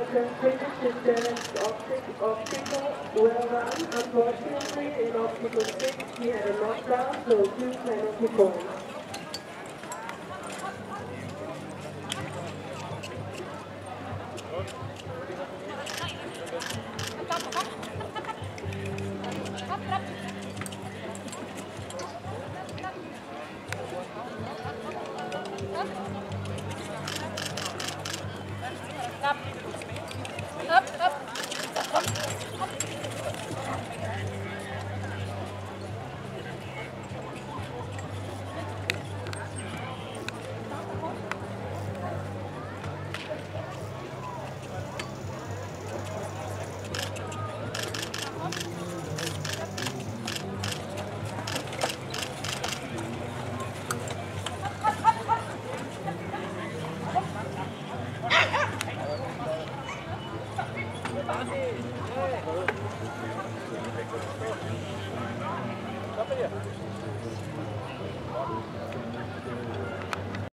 British distance obstacle well run. Unfortunately, in obstacle 6, he had a knockdown, so 2 penalty points. Siapa dia?